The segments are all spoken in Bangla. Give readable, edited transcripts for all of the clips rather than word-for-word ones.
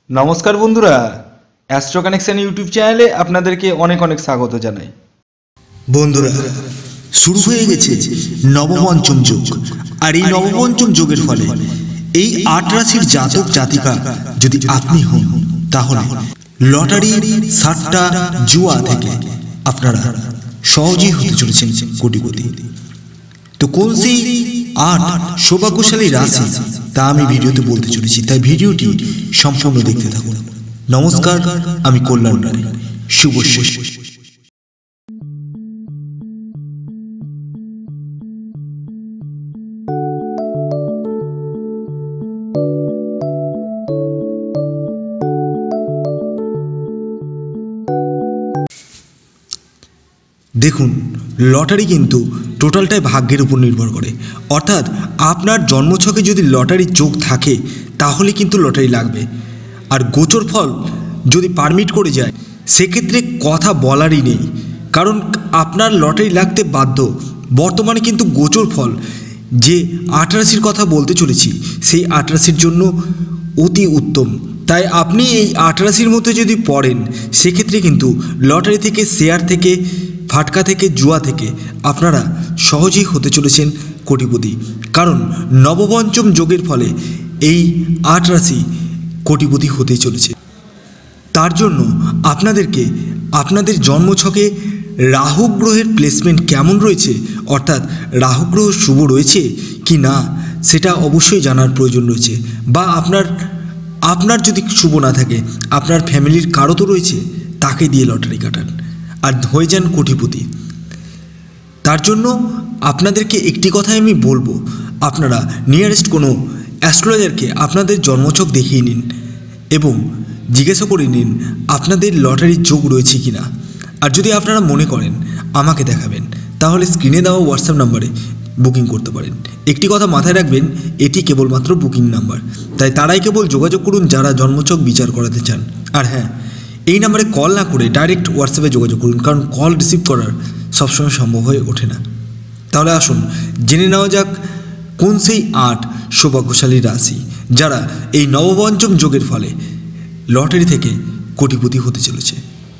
নমস্কার বন্ধুরা, অ্যাস্ট্রো কানেকশন ইউটিউব চ্যানেলে আপনাদেরকে অনেক অনেক স্বাগত জানাই। বন্ধুরা, শুরু হয়ে গেছে নবপঞ্চম যোগ। আর এই নবপঞ্চম যোগের ফলে এই ৮ রাশির জাতক জাতিকা যদি আপনি হন, তাহলে লটারি, সাট্টা, জুয়া থেকে আপনারা সহজেই হতে চলেছেন কোটিপতি। তো কোন সেই ৮ সৌভাগ্যশালী রাশি তা আমি ভিডিওতে বলতে চলেছি, তাই ভিডিওটি সম্পূর্ণ দেখতে থাকুন। নমস্কার, আমি কল্যাণ রায়। শুভ শেষ। দেখুন, লটারি কিন্তু টোটালটাই ভাগ্যের উপর নির্ভর করে। অর্থাৎ আপনার জন্মছকে যদি লটারির যোগ থাকে তাহলে কিন্তু লটারি লাগবে। আর গোচর ফল যদি পারমিট করে যায় সেক্ষেত্রে কথা বলারই নেই, কারণ আপনার লটারি লাগতে বাধ্য। বর্তমানে কিন্তু গোচর ফল যে ৮ রাশির কথা বলতে চলেছি সেই ৮ রাশির জন্য অতি উত্তম। তাই আপনি এই ৮ রাশির মধ্যে যদি পড়েন সেক্ষেত্রে কিন্তু লটারি থেকে, শেয়ার থেকে, ফাটকা থেকে, জুয়া থেকে আপনারা সহজেই হতে চলেছেন কোটিপতি। কারণ নবপঞ্চম যোগের ফলে এই ৮ রাশি কোটিপতি হতে চলেছে। তার জন্য আপনাদেরকে আপনাদের জন্মছকে রাহু গ্রহের প্লেসমেন্ট কেমন রয়েছে, অর্থাৎ রাহু গ্রহ শুভ রয়েছে কি না সেটা অবশ্যই জানার প্রয়োজন রয়েছে। বা আপনার যদি শুভ না থাকে, আপনার ফ্যামিলির কারো তো রয়েছে, তাকে দিয়ে লটারি কাটান আর হয়ে যান কোটিপতি। তার জন্য আপনাদেরকে একটি কথাই আমি বলবো, আপনারা নিয়ারেস্ট কোনো অ্যাস্ট্রোলজারকে আপনাদের জন্মছক দেখিয়ে নিন এবং জিজ্ঞাসা করে নিন আপনাদের লটারির যোগ রয়েছে কি না। আর যদি আপনারা মনে করেন আমাকে দেখাবেন, তাহলে স্ক্রিনে দেওয়া হোয়াটসঅ্যাপ নাম্বারে বুকিং করতে পারেন। একটি কথা মাথায় রাখবেন, এটি কেবলমাত্র বুকিং নাম্বার, তাই তারাই কেবল যোগাযোগ করুন যারা জন্মছক বিচার করাতে চান। আর হ্যাঁ, এই নাম্বারে কল না করে ডাইরেক্ট হোয়াটসঅ্যাপে যোগাযোগ করুন, কারণ কল রিসিভ করার সবসময় সম্ভব হয়ে ওঠে না। তাহলে আসুন জেনে নেওয়া যাক কোন সেই ৮ সৌভাগ্যশালী রাশি যারা এই নবপঞ্চম যোগের ফলে লটারি থেকে কোটিপতি হতে চলেছে।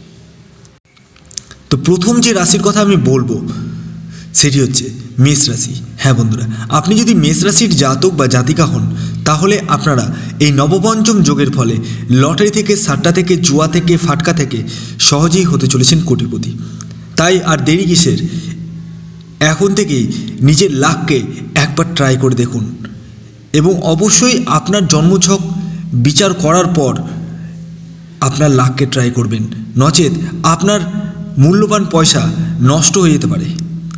তো প্রথম যে রাশির কথা আমি বলবো সেটি হচ্ছে মেষ রাশি। হ্যাঁ বন্ধুরা, আপনি যদি মেষ রাশির জাতক বা জাতিকা হন তাহলে আপনারা এই নবপঞ্চম যোগের ফলে লটারি থেকে, সাট্টা থেকে, জুয়া থেকে, ফাটকা থেকে সহজেই হতে চলেছেন কোটিপতি। তাই আর দেরি কিসের, এখন থেকেই নিজের লাককে একবার ট্রাই করে দেখুন এবং অবশ্যই আপনার জন্মছক বিচার করার পর আপনার লাককে ট্রাই করবেন, নচেত আপনার মূল্যবান পয়সা নষ্ট হয়ে যেতে পারে।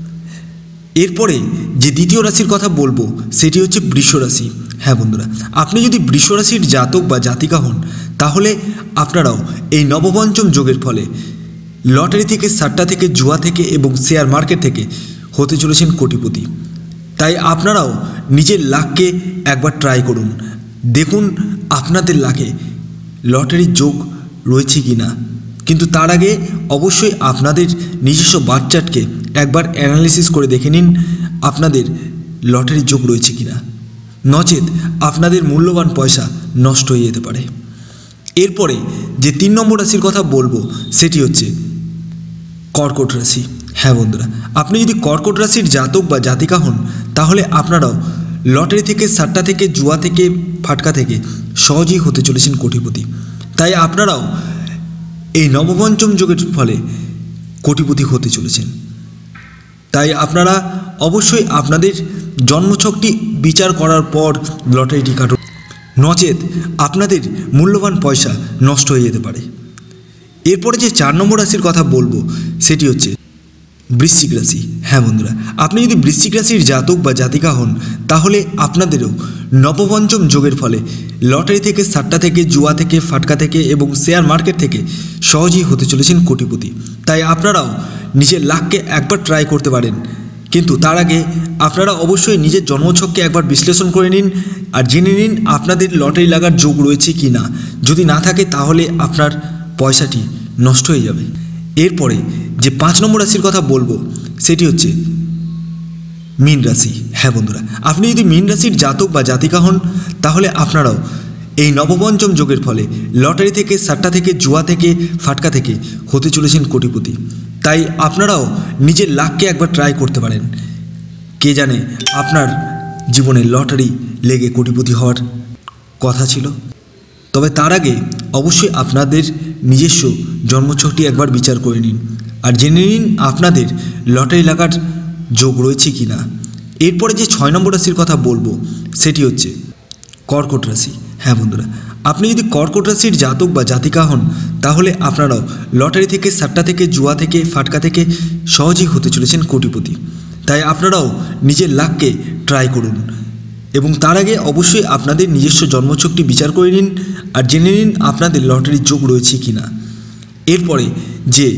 এরপরে যে দ্বিতীয় রাশির কথা বলবো সেটি হচ্ছে বৃষ রাশি। হ্যাঁ বন্ধুরা, আপনি যদি বৃষ রাশির জাতক বা জাতিকা হন তাহলে আপনারাও এই নবপঞ্চম যোগের ফলে লটারি থেকে, সাট্টা থেকে, জুয়া থেকে এবং শেয়ার মার্কেট থেকে হতে চলেছেন কোটিপতি। তাই আপনারাও নিজের লাককে একবার ট্রাই করুন, দেখুন আপনাদের লাকে লটারির যোগ রয়েছে কি না। কিন্তু তার আগে অবশ্যই আপনাদের নিজস্ব বার্থ চার্টকে একবার অ্যানালিসিস করে দেখে নিন আপনাদের লটারির যোগ রয়েছে কি না, নচেত আপনাদের মূল্যবান পয়সা নষ্ট হয়ে যেতে পারে। এরপরে যে ৩ নম্বর রাশির কথা বলবো সেটি হচ্ছে কর্কট রাশি। হ্যাঁ বন্ধুরা, আপনি যদি কর্কট রাশির জাতক বা জাতিকা হন তাহলে আপনারাও লটারি থেকে, সাট্টা থেকে, জুয়া থেকে, ফাটকা থেকে সহজেই হতে চলেছেন কোটিপতি। তাই আপনারাও এই নবপঞ্চম যোগের ফলে কোটিপতি হতে চলেছেন। তাই আপনারা অবশ্যই আপনাদের জন্মছকটি বিচার করার পর লটারিটি কাটুন, নচেত আপনাদের মূল্যবান পয়সা নষ্ট হয়ে যেতে পারে। এরপরে যে ৪ নম্বর রাশির কথা বলবো সেটি হচ্ছে বৃশ্চিক রাশি। হ্যাঁ বন্ধুরা, আপনি যদি বৃশ্চিক রাশির জাতক বা জাতিকা হন তাহলে আপনাদেরও নবপঞ্চম যোগের ফলে লটারি থেকে, সাট্টা থেকে, জুয়া থেকে, ফাটকা থেকে এবং শেয়ার মার্কেট থেকে সহজেই হতে চলেছেন কোটিপতি। তাই আপনারাও নিজের লাককে একবার ট্রাই করতে পারেন, কিন্তু তার আগে আপনারা অবশ্যই নিজের জন্মছককে একবার বিশ্লেষণ করে নিন আর জেনে নিন আপনাদের লটারি লাগার যোগ রয়েছে কি না। যদি না থাকে তাহলে আপনার পয়সাটি নষ্ট হয়ে যাবে। এরপরে যে ৫ নম্বর রাশির কথা বলবো সেটি হচ্ছে মীন রাশি। হ্যাঁ বন্ধুরা, আপনি যদি মীন রাশির জাতক বা জাতিকা হন তাহলে আপনারাও এই নবপঞ্চম যোগের ফলে লটারি থেকে, সাট্টা থেকে, জুয়া থেকে, ফাটকা থেকে হতে চলেছেন কোটিপতি। তাই আপনারাও নিজের লাককে একবার ট্রাই করতে পারেন। কে জানে আপনার জীবনে লটারি লেগে কোটিপতি হওয়ার কথা ছিল। তবে তার আগে অবশ্যই আপনাদের নিজস্ব জন্মছকটি একবার বিচার করে নিন আর জেনে নিন আপনাদের লটারি লাগার যোগ রয়েছে কি না। এরপরে যে 6 নম্বর রাশির কথা বলবো সেটি হচ্ছে কর্কট রাশি। হ্যাঁ বন্ধুরা, আপনি যদি কর্কট রাশির জাতক বা জাতিকা হন তাহলে আপনারাও লটারি থেকে, সাট্টা থেকে, জুয়া থেকে, ফাটকা থেকে সহজেই হতে চলেছেন কোটিপতি। তাই আপনারাও নিজের লাককে ট্রাই করুন এবং তার আগে অবশ্যই আপনাদের নিজস্ব জন্মছকটি বিচার করে নিন আর জেনে নিন আপনাদের লটারির যোগ রয়েছে কি না। এরপরে যে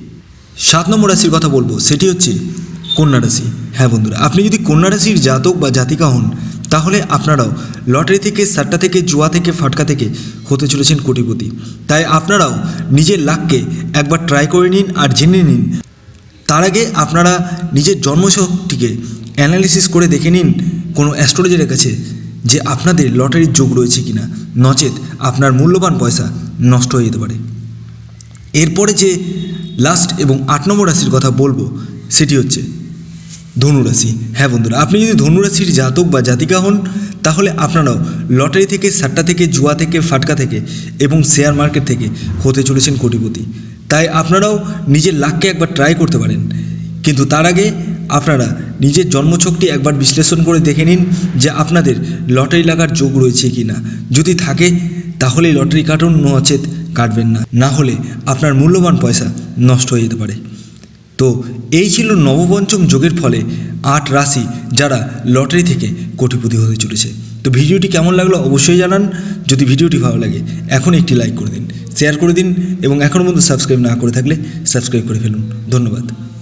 7 নম্বর রাশির কথা বলবো সেটি হচ্ছে কন্যা রাশি। হ্যাঁ বন্ধুরা, আপনি যদি কন্যা রাশির জাতক বা জাতিকা হন তাহলে আপনারাও লটারি থেকে, সাট্টা থেকে, জুয়া থেকে, ফাটকা থেকে হতে চলেছেন কোটিপতি। তাই আপনারাও নিজের লাককে একবার ট্রাই করে নিন আর জেনে নিন। তার আগে আপনারা নিজের জন্মছকটিকে অ্যানালিসিস করে দেখে নিন কোনো অ্যাস্ট্রোলজারের কাছে যে আপনাদের লটারির যোগ রয়েছে কি না, নচেত আপনার মূল্যবান পয়সা নষ্ট হয়ে যেতে পারে। এরপরে যে লাস্ট এবং 8 নম্বর রাশির কথা বলবো সেটি হচ্ছে ধনুরাশি। হ্যাঁ বন্ধুরা, আপনি যদি ধনুরাশির জাতক বা জাতিকা হন তাহলে আপনারাও লটারি থেকে, সাট্টা থেকে, জুয়া থেকে, ফাটকা থেকে এবং শেয়ার মার্কেট থেকে হতে চলেছেন কোটিপতি। তাই আপনারাও নিজের লাককে একবার ট্রাই করতে পারেন, কিন্তু তার আগে আপনারা নিজের জন্মছকটি একবার বিশ্লেষণ করে দেখে নিন যে আপনাদের লটারি লাগার যোগ রয়েছে কি না। যদি থাকে তাহলেই লটারি কাটুন, নচেত কাটবেন না, না হলে আপনার মূল্যবান পয়সা নষ্ট হয়ে যেতে পারে। তো এই ছিল নবপঞ্চম যোগের ফলে 8 রাশি যারা লটারি থেকে কোটিপতি হতে চলেছে। তো ভিডিওটি কেমন লাগলো অবশ্যই জানান। যদি ভিডিওটি ভালো লাগে এখন একটি লাইক করে দিন, শেয়ার করে দিন এবং এখনও পর্যন্ত সাবস্ক্রাইব না করে থাকলে সাবস্ক্রাইব করে ফেলুন। ধন্যবাদ।